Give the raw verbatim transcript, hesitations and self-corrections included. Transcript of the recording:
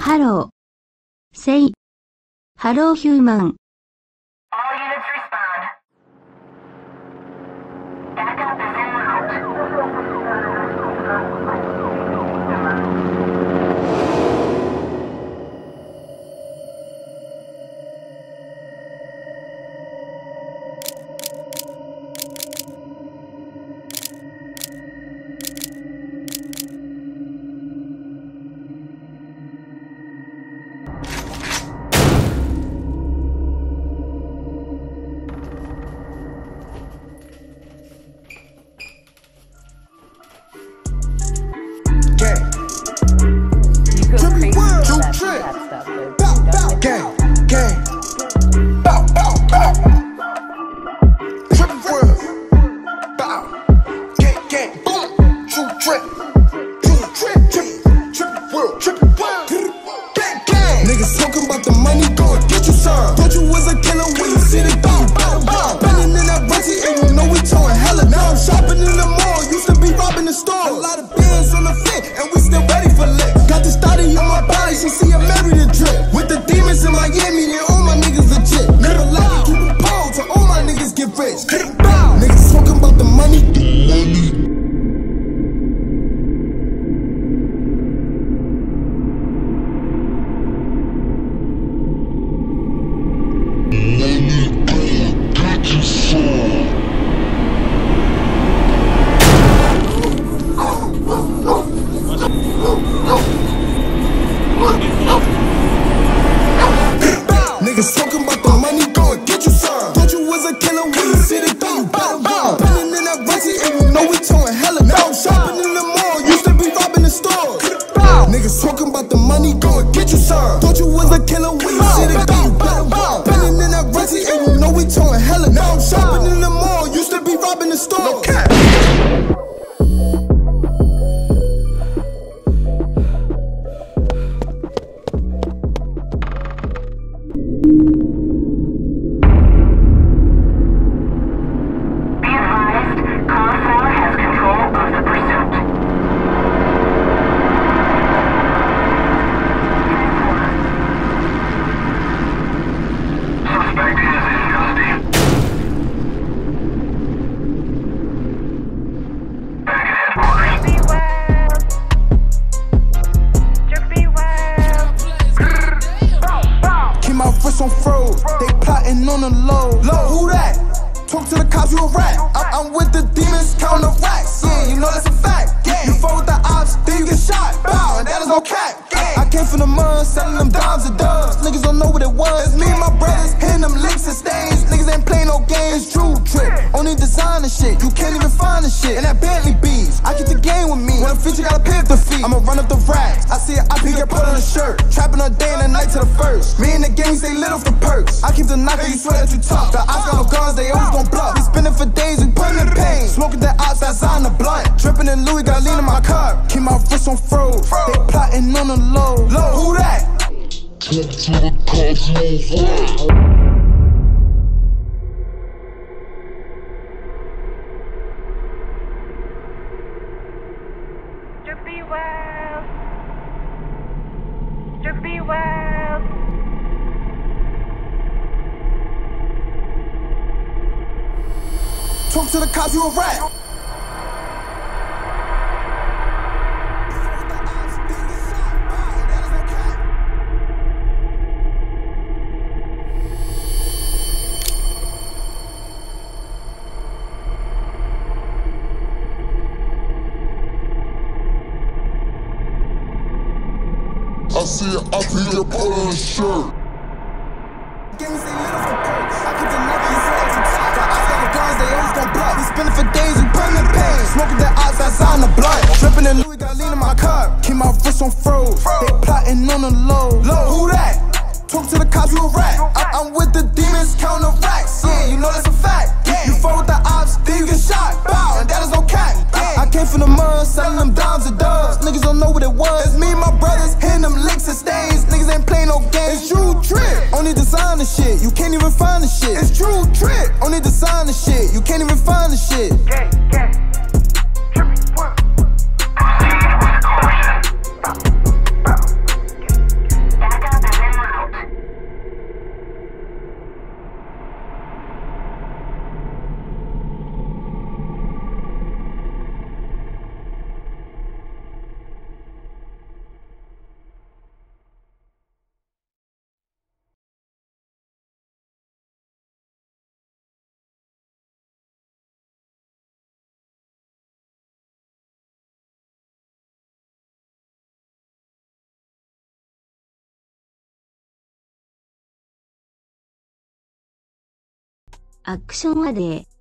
Hello. Say. Hello human. All units respond. Backup is en route. Talk to the cops, you a rat. I see it, I see your put on a shirt. Gangs they little for perks. I keep the nigga, you feel like some top. Got eyes got the guns, they always gon' block. We spinning for days, we burning pain. Smoking that ops outside in the blunt. Dripping in Louis, got lean in my car. Keep my wrist on froze. They plotting on the low. Who that? Talk to the cops, you a rat. I I'm with the demons, counting the racks. Yeah, you know that's a fact. You fuck with the ops, then you get shot. Bow, and that is no cap. I came from the mud, selling them dimes and dubs. Niggas don't know what it was. It's me and my brothers, hitting them licks and stains. Niggas ain't playing no games. It's true trip. Only design the shit. You can't even find the shit. It's true trip. Only design the shit. You can't even find the shit. Gang, gang. Trippy, what? Proceed with caution. Bow, bow. アクションアデー。